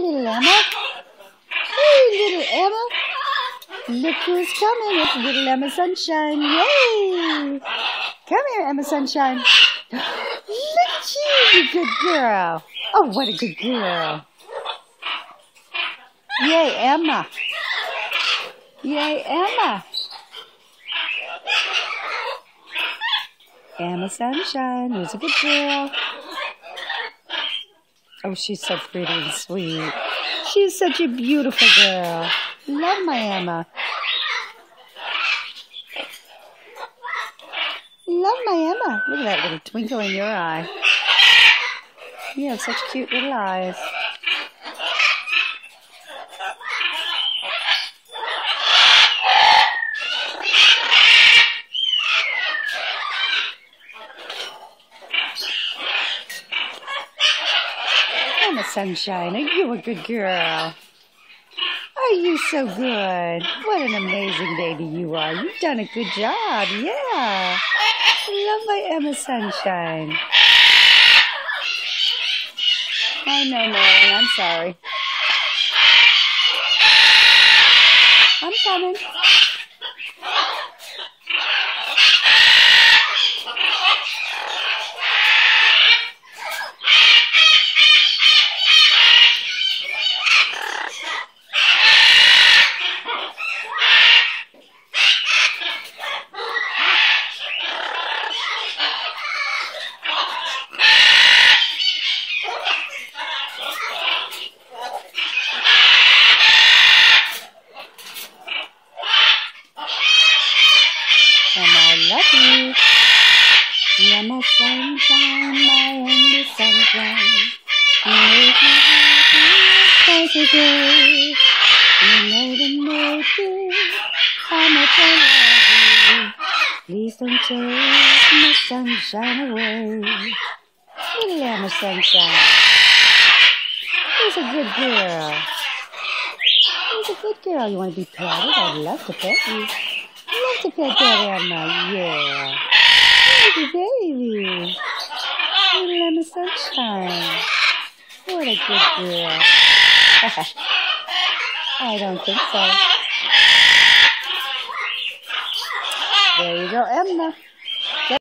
little Emma. Hey, little Emma. Look who's coming. It's little Emma Sunshine. Yay! Come here, Emma Sunshine. Look at you good girl. Oh, what a good girl. Yay, Emma. Yay, Emma. Emma Sunshine is a good girl. Oh, she's so pretty and sweet. She's such a beautiful girl. Love my Emma. Love my Emma. Look at that little twinkle in your eye. You have such cute little eyes. Emma Sunshine, are you a good girl? Are you so good? What an amazing baby you are. You've done a good job. Yeah. I love my Emma Sunshine. I know, Marilyn. I'm sorry. I'm coming. And I love you. You're my sunshine, my only sunshine. You make me happy twice a day. You never know how much I love you. Please don't take my sunshine away. Little Emma Sunshine. She's a good girl. She's a good girl. You want to be petted? I'd love to pet you. Love to pet that Emma, yeah. Baby. Little Emma Sunshine. What a good girl. I don't think so. There you go, Emma.